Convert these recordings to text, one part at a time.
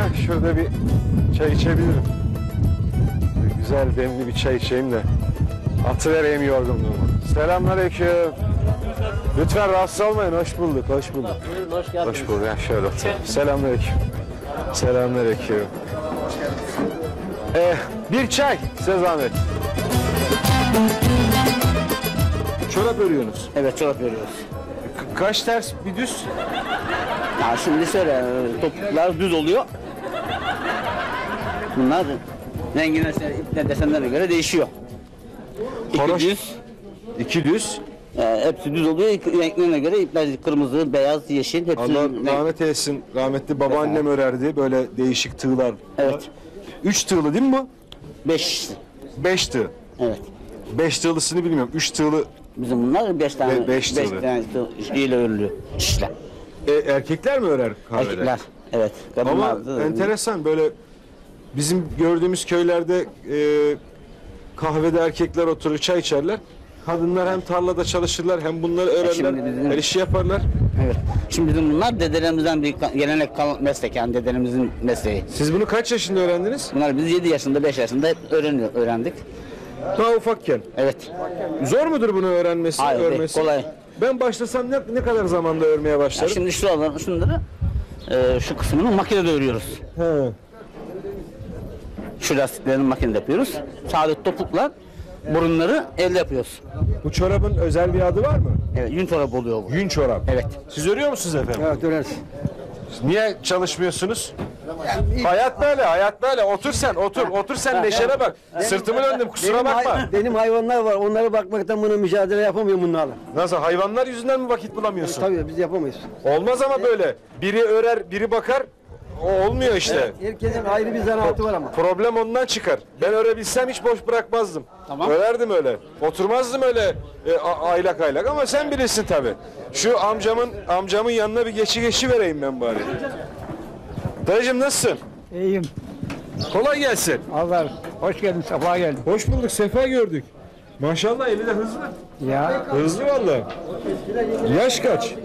Şurada bir çay içebilirim. Güzel demli bir çay içeyim de atıvereyim yorgunluğumu. Selamünaleyküm. Lütfen rahatsız olmayın. Hoş bulduk, hoş bulduk. Buyurun, hoş geldiniz. Hoş bulduk. Ya şöyle otur. Selamünaleyküm. Selamünaleyküm. Bir çay, size zahmet. Çorap örüyorsunuz. Evet, çorap veriyoruz. Kaç ters bir düz? Ya şimdi şöyle, topuklar düz oluyor. Bunlar rengine, ipne desenlerine göre değişiyor. Horoş. İki düz, İki düz. hepsi düz oluyor. Renklerine göre ipler kırmızı, beyaz, yeşil hepsi. Allah rahmet eylesin. Rahmetli babaannem örerdi. Böyle değişik tığlar. Evet. 3 tığlı değil mi bu? 5. 5 tığ. Evet. 5 tığlısını bilmiyorum. 3 tığlı Bizim bunlar 5 tane. Beş tığlı. tane işliyle örülüyor. İşle. erkekler mi örer kahvede? Erkekler. Evet. Ama Kadınlar da- enteresan böyle bizim gördüğümüz köylerde kahvede erkekler oturur çay içerler. Kadınlar hem tarlada çalışırlar hem bunları örerler, şimdi bizim- her işi yaparlar. Evet. Şimdi bizim bunlar dedelerimizden bir gelenek kalan meslek, yani dedelerimizin mesleği. Siz bunu kaç yaşında öğrendiniz? Bunlar biz 7 yaşında, 5 yaşında hep öğrendik. Daha ufakken. Evet. Zor mudur bunu öğrenmesi, Hayır, değil, örmesi? kolay. Ben başlasam ne kadar zamanda örmeye Ya başlarım? şimdi şunları şu kısmını makinede örüyoruz. He. Şu lastiklerini makinede yapıyoruz. Sadece topuklar, burunları elde yapıyoruz. Bu çorabın özel bir adı var mı? Evet, yün çorap oluyor bu. Yün çorap. Evet. Siz örüyor musunuz efendim? Evet öreriz. Niye çalışmıyorsunuz? Hayat böyle, hayat böyle. Otur sen, otur sen neşene bak. Sırtımı döndüm, kusura bakma. Benim hayvanlar var. Onlara bakmaktan bunu mücadele yapamıyorum bunlarla. Nasıl, hayvanlar yüzünden mi vakit bulamıyorsun? Tabii biz yapamayız. Olmaz ama böyle. Biri örer, biri bakar. O olmuyor işte. Herkesin ayrı bir zanaatı var ama. Problem ondan çıkar. Ben örebilsem hiç boş bırakmazdım. Tamam. Örerdim öyle. Oturmazdım öyle aylak aylak ama sen bilirsin tabii. Şu amcamın yanına bir geçi vereyim ben bari. Dayıcım nasılsın? İyiyim. Kolay gelsin. Allah hoş geldin, safa geldin. Hoş bulduk, sefa gördük. Maşallah eli de hızlı. Ya Hızlı vallahi. Yaş kaç?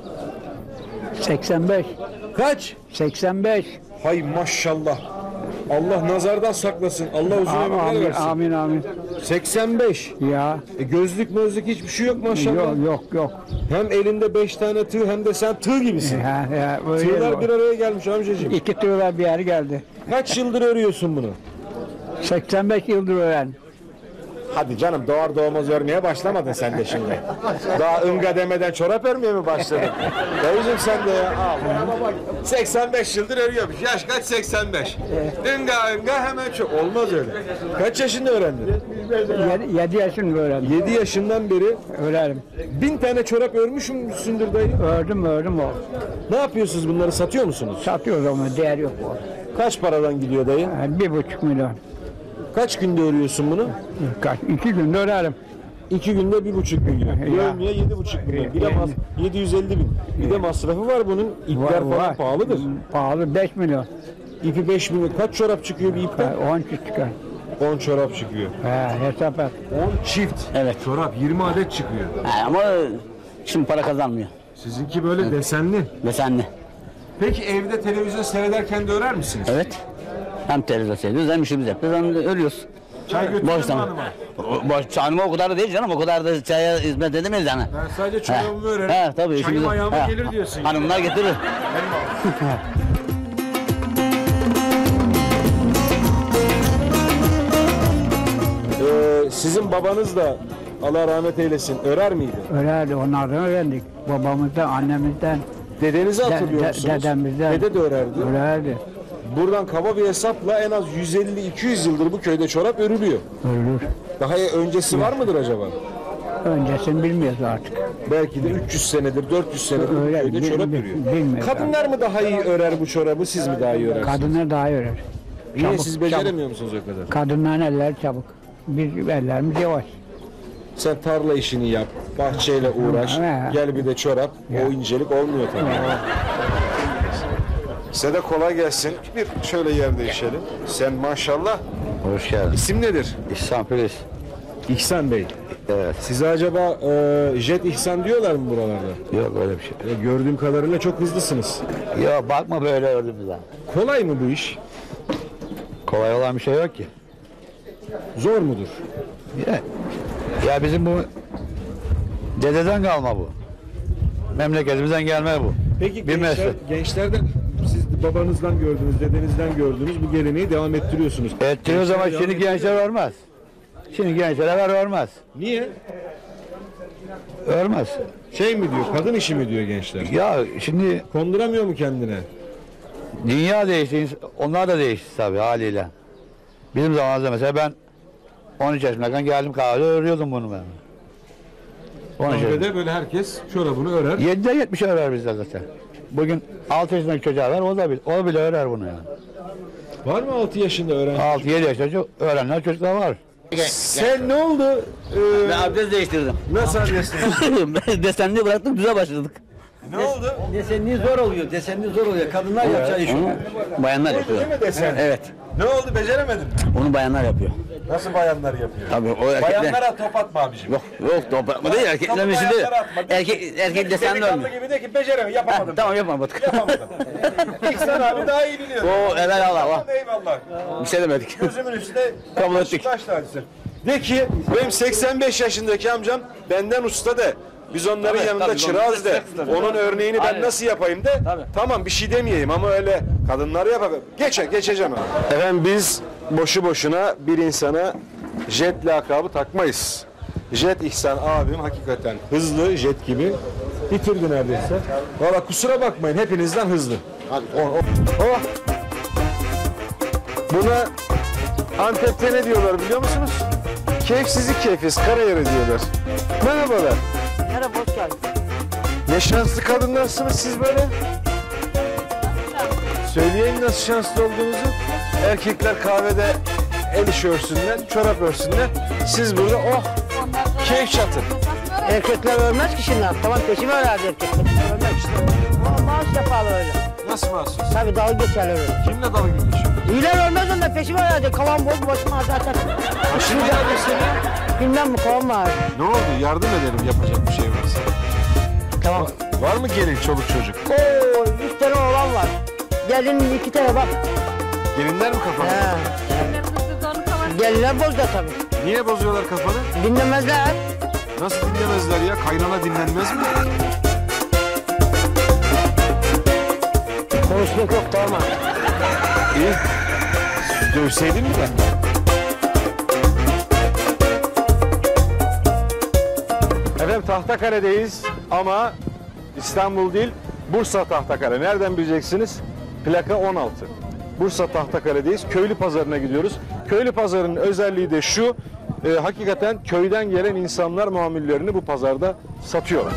85. Kaç? 85. Hay maşallah. Allah nazardan saklasın. Allah uzun ömürler Amin, versin. amin, amin. 85. Ya Gözlük mözlük hiçbir şey yok maşallah. yok. Hem elinde 5 tane tığ hem de sen tığ gibisin. Ya, öyle Tığlar bir araya gelmiş amcacığım. İki tığlar bir yer geldi. Kaç yıldır örüyorsun bunu? 85 yıldır öğren. Hadi canım doğar doğmaz örmeye başlamadın sen de şimdi. Daha ınga demeden çorap örmeye mi başladın? Dayıcım sen de ya. Al. 85 yıldır örüyormuş. Yaş kaç? 85. Inga hemen çok. Olmaz öyle. Kaç yaşında öğrendin? 7 yaşında öğrendim. 7 yaşından beri Öğrenim. 1000 tane çorap örmüşsündür dayı. Ördüm o. Ne yapıyorsunuz bunları, satıyor musunuz? Satıyoruz ama değer yok o. Kaç paradan gidiyor dayı? Yani 1,5 milyon. Kaç günde örüyorsun bunu? Kaç? 2 günde öğrenim. 2 günde 1,5 milyon. Ya. Örmeye 7,5 milyon. Bir de 750 bin. Bir de masrafı var bunun. İpler falan pahalıdır. Pahalı 5 milyon. İpi 5 milyon. Kaç çorap çıkıyor bir ipten? 10 çıkar. 10 çorap çıkıyor. Hesap et. 10 çift. Evet. Çorap 20 adet çıkıyor. Ama şimdi para kazanmıyor. Sizinki böyle desenli. Desenli. Peki evde televizyon seyrederken de örer misiniz? Evet. Hem televizyon seyrediyoruz hem işimizi yapıyoruz hem de ölüyoruz. Çay götürür mü Boştan. hanıma? Boş çayıma o kadar da değil canım, o kadar da çaya hizmet edemeyiz yani. Ben sadece çorabımı örerim. He, tabii. Çayım işimizi- ayağıma he. gelir diyorsun. Hanımlar getirir. Sizin babanız da Allah rahmet eylesin örer miydi? Öyle onlardan öğrendik. Babamızdan, annemizden, Dedenizi hatırlıyor musunuz? dedemizden. Dede de örerdi. öğrendik. Buradan kaba bir hesapla en az 150-200 yıldır bu köyde çorap örülüyor. Örülür. Daha öncesi var mıdır acaba? Öncesini bilmiyoruz artık. Belki de 300 senedir, 400 senedir bu Öyle, köyde çorap örüyor. bilmiyoruz. Kadınlar mı daha iyi örer bu çorabı, siz mi daha iyi örersiniz? Kadınlar daha iyi örer. Niye, çabuk, siz beceremiyor musunuz o kadar? Kadınların elleri çabuk. Biz ellerimiz yavaş. Sen tarla işini yap, bahçeyle uğraş, He. gel bir de çorap, o incelik olmuyor tabii. Size de kolay gelsin. Bir şöyle yer değişelim. Sen maşallah. Hoş geldin. İsim nedir? İhsan Filiz. İhsan Bey. Evet. Size acaba Jet İhsan diyorlar mı buralarda? Yok öyle bir şey. Gördüğüm kadarıyla çok hızlısınız. Ya bakma böyle ördüğümüzden. Kolay mı bu iş? Kolay olan bir şey yok ki. Zor mudur? Ya bizim bu dededen kalma bu. Memleketimizden gelme bu. Peki Bir meslek. gençlerden siz babanızdan gördünüz, dedenizden gördünüz bu geleneği devam ettiriyorsunuz. Ettiriyoruz ama Gençler şimdi devam gençler örmez. Şimdi gençler örmez. Niye? Örmez. Şey mi diyor, kadın işi mi diyor gençler? Ya şimdi Konduramıyor mu kendine? dünya değişti, onlar da değişti tabii haliyle. Bizim zamanımızda mesela ben 13 yaşındayken geldim kahvede örüyordum bunu ben. 13 yaşında. Kahvede böyle herkes çorabını örer. 7'de 70 örer bizde zaten. Bugün 6 yaşındaki çocuğa ver, o bile örer bunu yani. Var mı 6 yaşında öğren? 6-7 yaşında öğrenler çocuklar var. Sen ne oldu? Ben abdest değiştirdim. Nasıl adresin? Desenliği bıraktım, düze başladık. Ne oldu? Desenli zor oluyor. Desenli zor oluyor. Kadınlar yapacağı iş. Onu bayanlar yapıyor. Değil mi desen? Evet. Ne oldu beceremedin mi? Onu bayanlar yapıyor. Nasıl bayanlar yapıyor? Tabii o erkekler. Bayanlara top atma abicim. Yok toprakma değil, erkeklerin işi değil. Erkek desenli Delikanlı olmuyor. gibi de ki beceremiyorum, yapamadım. Tamam yapamadık. Yapamadım. İhsan abi daha iyi biliyor. O evvel Allah. Eyvallah. Bir şey demedik. Gözümün üstünde Kabul ettik. taş tanesi. De ki benim 85 yaşındaki amcam benden usta de. Biz onların yanında tabii, çırağız de. Onun örneğini ben Aynen. nasıl yapayım de. Tabii. Tamam bir şey demeyeyim ama öyle kadınları yapayım. Geçeceğim abi. Efendim biz boşu boşuna bir insana Jet lakabı takmayız. Jet İhsan abim hakikaten hızlı jet gibi bitirdi neredeyse. Valla kusura bakmayın hepinizden hızlı. Oh. Buna Antep'te ne diyorlar biliyor musunuz? Keyifsizlik keyfiz, karayeri diyorlar. Merhabalar. Merhaba, hoş geldin. Ne şanslı kadınlarsınız siz böyle. Söyleyin nasıl şanslı olduğunuzu. Erkekler kahvede el işi örsünler, çorap örsünler. Siz burada oh keyif çatın. Erkekler ölmez ki şimdi. Tamam peşime ölerdi erkekler. Ölmez işte. Ama maaş yaparlar öyle. Nasıl mahsus? Tabii dalga geçerler öyle. Kimle dalga geçiyor? İyiler ölmez onlar peşime ölerdi. Kalan boz başıma zaten. Şimdi ne seni? Bilmem mi kalan var. Ne oldu? Yardım edelim yapacak bir şey varsa. Tamam. Var mı gelin çoluk çocuk? Oo, 3 tane oğlan var. Gelinin 2 tane bak. Gelinler mi kafanı? He. Gelinler bozda tabii. Niye bozuyorlar kafanı? Dinlemezler. Nasıl dinlemezler ya? Kaynana dinlenmez mi? Konuşmak yok tamam. İyi. Dövseydin mi ben? Efendim Tahtakale'deyiz ama İstanbul değil Bursa Tahtakale. Nereden bileceksiniz? Plaka 16. Bursa Tahtakale'deyiz. Köylü pazarına gidiyoruz. Köylü pazarının özelliği de şu. Hakikaten köyden gelen insanlar mamullerini bu pazarda satıyorlar.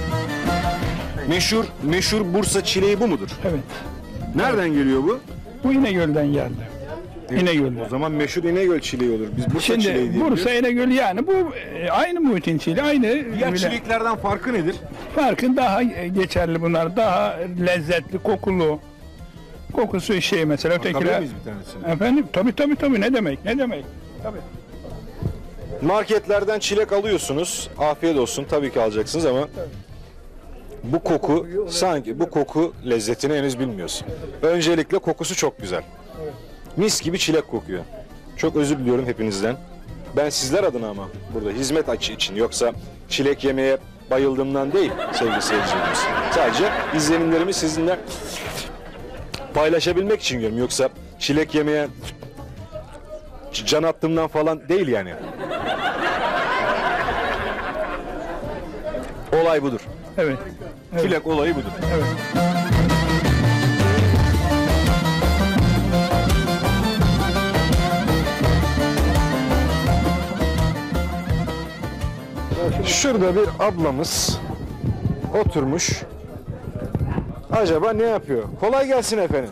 Meşhur Bursa çileği bu mudur? Evet. Nereden geliyor bu? Bu İnegöl'den geldi. İnegöl'den. O zaman meşhur İnegöl çileği olur. Biz Bursa çileği Şimdi diye Bursa biliyoruz. İnegöl yani bu aynı muhitin çileği, aynı Diğer bile. çileklerden farkı nedir? Farkı daha geçerli bunlar. Daha lezzetli, kokulu. Kokusu şey mesela Bakabilir ötekiler. miyiz bir tanesini? Efendim tabii ne demek? Tabii. Marketlerden çilek alıyorsunuz. Afiyet olsun tabii ki alacaksınız ama bu koku sanki bu koku lezzetini henüz bilmiyorsun. Öncelikle kokusu çok güzel. Mis gibi çilek kokuyor. Çok özür diliyorum hepinizden. Ben sizler adına ama burada hizmet açı için yoksa çilek yemeye bayıldığımdan değil sevgili seyircilerimiz. Sadece izlenimlerimi sizinle paylaşabilmek için diyorum. Yoksa çilek yemeye can attığımdan falan değil yani. Olay budur. Evet. Çilek olayı budur. Evet. Şurada bir ablamız oturmuş. Acaba ne yapıyor? Kolay gelsin efendim.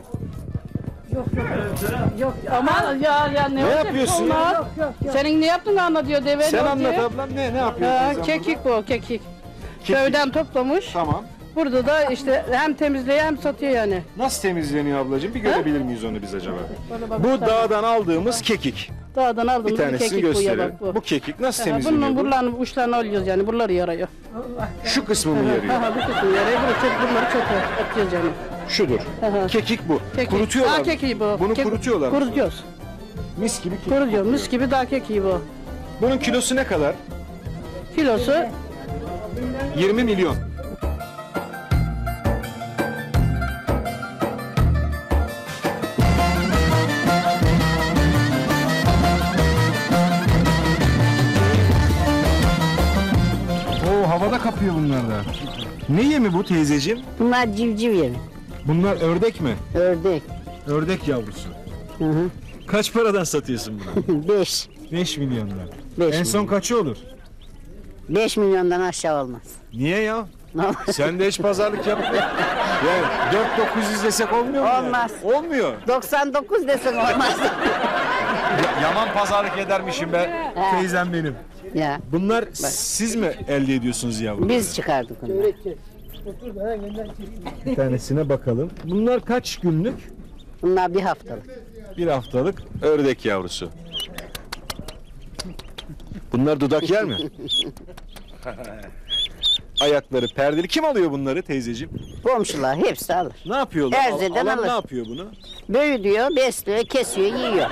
Yok aman ya ne olacak yapıyorsun bunlar? Senin ne yaptığını anlatıyor deve Sen diyor anlat diye. ablam ne yapıyorsun? Kekik bu kekik. Köyden toplamış. Tamam. Burada da işte hem temizliyor hem satıyor yani. Nasıl temizleniyor ablacığım? Bir görebilir miyiz onu biz acaba? Bana bak, Bu dağdan aldığımız kekik. Dağdan Bir aldığımız bir tanesini kekik bu ya gösterelim. bak bu. Bu kekik nasıl Bunun temizleniyor bu? buralarını, uçlarını alıyoruz yani. Buraları yarıyor. Şu kısmı mı yarıyor? Ha, bu kısmı yarıyor. Buraları çöpe atıyoruz yani. Şudur. Kekik bu. Kekik. Kurutuyorlar Dağ mı? kekiği bu. Bunu kurutuyorlar mı? Kurutuyoruz. Mis gibi kekik. Kurutuyoruz. Mis gibi dağ kekiği bu. Bunun kilosu ne kadar? Kilosu 20 milyon. Oo, havada kapıyor bunlar da. Ne yemi bu teyzeciğim? Bunlar civciv yemi. Bunlar ördek mi? Ördek. Ördek yavrusu. Hı hı. Kaç paradan satıyorsun bunu? 5. 5 milyondan. 5 En son kaçı olur? 5 milyondan aşağı olmaz. Niye ya? Ne olur? Sen de hiç pazarlık yapma. Yani 4-900 desek olmuyor mu? Olmaz. Yani? Olmuyor. 99 desen olmaz. Yaman pazarlık edermişim be. Teyzem benim. Ya Bunlar siz mi elde ediyorsunuz yavrum? biz çıkardık onu. Bir tanesine bakalım. Bunlar kaç günlük? Bunlar bir haftalık. Bir haftalık ördek yavrusu. Bunlar dudak yer mi? Ayakları perdeli. Kim alıyor bunları teyzeciğim? Komşular hepsi alır. Ne yapıyorlar? Erzeden Alan alır. ne yapıyor bunu? Büyütüyor, besliyor, kesiyor, yiyor.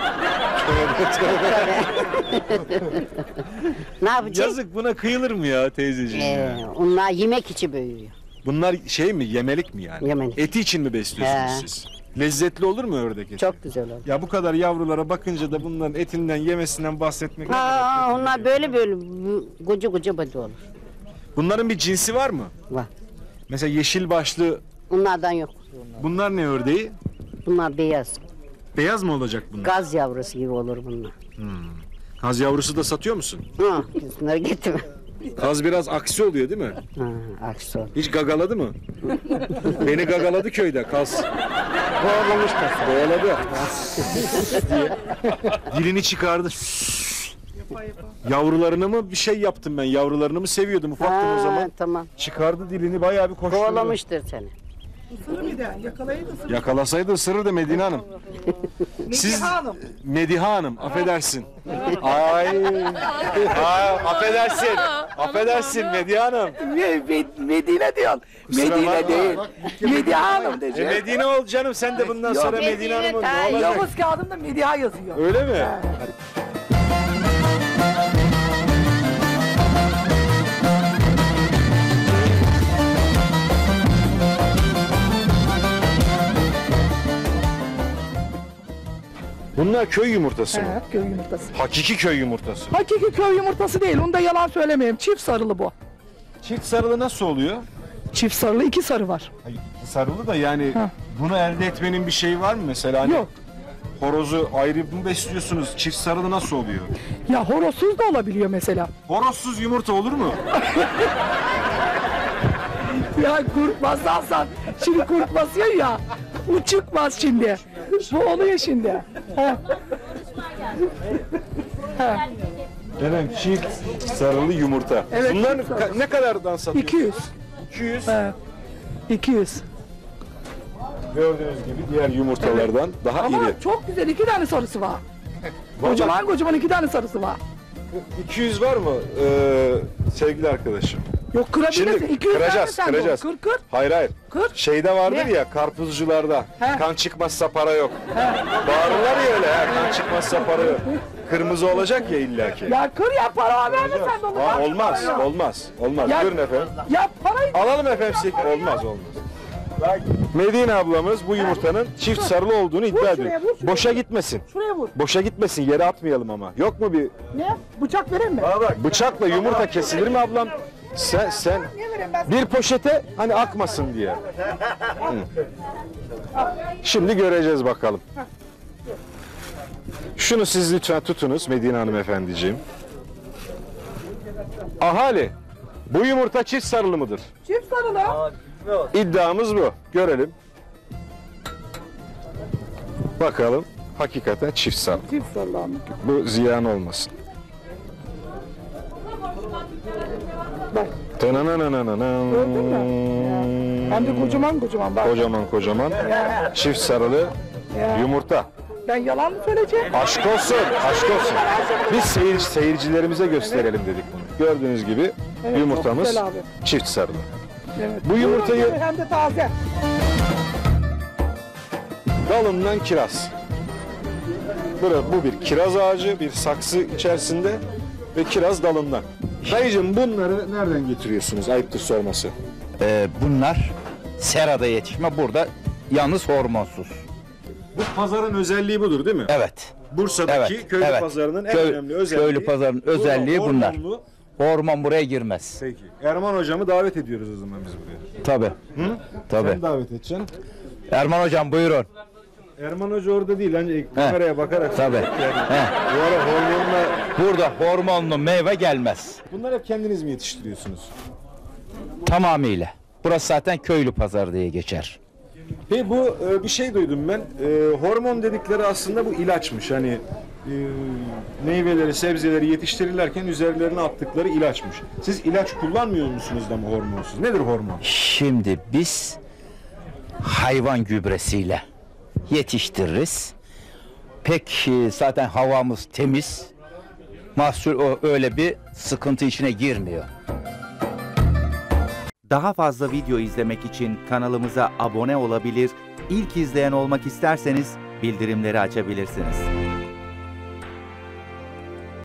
Ne yapacak? Yazık, buna kıyılır mı ya teyzeciğim? ya? Onlar yemek için büyüyor. Bunlar şey mi, yemelik mi yani? Yemelik. Eti için mi besliyorsunuz He. siz? Lezzetli olur mu ördek eti? Çok güzel olur. Ya bu kadar yavrulara bakınca da bunların etinden yemesinden bahsetmek ne kadar Aa, kötü onlar ya. böyle koca koca body olur. Bunların bir cinsi var mı? Var. Mesela yeşil başlı, Onlardan yok. bunlar ne ördeği? Bunlar beyaz. Beyaz mı olacak bunlar? Gaz yavrusu gibi olur bunlar. Kaz yavrusu da satıyor musun? Ha, biz bunları getirme. Kaz biraz aksi oluyor değil mi? Ha, aksi olur. Hiç gagaladı mı? Beni gagaladı köyde kaz. Boğulamış da. Kovaladı. diye. Dilini çıkardı. Yavrularını mı bir şey yaptım ben? Yavrularını mı seviyordum? Ufaktım o zaman. Tamam. Çıkardı dilini, bayağı bir koşturdu. Kovalamıştır seni. Yakalasaydı ısırırdı Medine Hanım. Siz Mediha Hanım, affedersin. Ay. Affedersin. Affedersin Mediha Hanım. Medine diyorsun. Kusura bakma. Medine değil. Mediha Hanım diyeceğim. Medine ol canım, sen de bundan sonra Medine Hanım ol. Ne olacak? Yavuz kağıdımda Mediha yazıyor. Öyle mi? Bunlar köy yumurtası mı? Evet, köy yumurtası. Hakiki köy yumurtası. Hakiki köy yumurtası değil. Onu da yalan söylemeyeyim. Çift sarılı bu. Çift sarılı nasıl oluyor? Çift sarılı 2 sarı var. Hayır, sarılı da yani Ha. bunu elde etmenin bir şeyi var mı mesela? Hani Yok. horozu ayrı mı besliyorsunuz? Çift sarılı nasıl oluyor? Ya horozsuz da olabiliyor mesela. Horozsuz yumurta olur mu? Ya kurt basarsan. Şimdi kurt basıyor ya. Bu çıkmaz şimdi. Bu oluyor şimdi. Ha. Efendim çift sarılı yumurta. Evet, Bunlar çift sarılı. ne kadardan satıyorsunuz? 200. 200. Evet. 200. Gördüğünüz gibi diğer yumurtalardan daha Ama iri. çok güzel 2 tane sarısı var. Kocaman kocaman 2 tane sarısı var. 200 var mı sevgili arkadaşım? Yok kırabilirsin. Şimdi 200 kıracağız, sen de kıracağız. Kır kır. Hayır hayır. Kır. Şeyde vardır Ne? ya, karpuzcularda. He. Kan çıkmazsa para yok. Bağırırlar ya öyle, kan çıkmazsa para yok. Kırmızı olacak ya illaki. Ya kır ya para verme sen de onu. Aa, Bak, olmaz, para yok. olmaz, olmaz. Ya- Buyurun efendim. Ya parayı Alalım efendim size. Olmaz, olmaz. Medine ablamız bu yumurtanın çift sarılı olduğunu iddia şuraya, ediyor. vur şuraya. Boşa gitmesin. şuraya vur. Boşa gitmesin, yere atmayalım ama. Yok mu bir Ne? Bıçak vereyim mi? bıçakla yumurta kesilir mi ablam? Sen Ne vereyim ben? bir poşete hani akmasın diye. Hı. Şimdi göreceğiz bakalım. Şunu siz lütfen tutunuz Medine Hanım efendiciğim. Ahali, bu yumurta çift sarılı mıdır? Çift sarılı. İddiamız bu. Görelim. Bakalım. Hakikaten çift sarılı. Çift sarılı anlık. Bu ziyan olmasın. Bak. Tınananananan. Gördün mü? Hem de kocaman kocaman bak. Kocaman kocaman. Çift sarılı yumurta. Ben yalan mı söyleyeceğim? Aşk olsun, aşk olsun. Biz seyircilerimize gösterelim dedik bunu. Gördüğünüz gibi Evet, yumurtamız çok güzel abi. çift sarılı. Evet. Bu yumurtayı Buyurun, hem de taze. dalından kiraz. Bu bir kiraz ağacı, bir saksı içerisinde ve kiraz dalından. Dayıcığım bunları nereden getiriyorsunuz? Ayıptır sorması. Bunlar serada yetişme, burada yalnız hormonsuz. Bu pazarın özelliği budur değil mi? Evet. Bursa'daki Evet, köylü evet. pazarının en önemli özelliği. Köylü pazarının özelliği bunlar. Hormonlu. Hormon buraya girmez. Peki. Erman hocamı davet ediyoruz o zaman biz buraya. Tabii. Hı? Tabii. Sen davet edeceksin. Erman hocam buyurun. Erman Hoca orada değil, ancak kameraya bakarak. Tabii. Bu ara hormonla... Burada hormonlu meyve gelmez. Bunlar hep kendiniz mi yetiştiriyorsunuz? Tamamıyla. Burası zaten köylü pazarı diye geçer. Peki bu bir şey duydum ben. Hormon dedikleri aslında bu ilaçmış. Hani meyveleri, sebzeleri yetiştirirlerken üzerlerine attıkları ilaçmış. Siz ilaç kullanmıyor musunuz da mı hormonsuz? Nedir hormon? Şimdi biz hayvan gübresiyle yetiştiririz. Pek zaten havamız temiz. Mahsul öyle bir sıkıntı içine girmiyor. Daha fazla video izlemek için kanalımıza abone olabilir, ilk izleyen olmak isterseniz bildirimleri açabilirsiniz.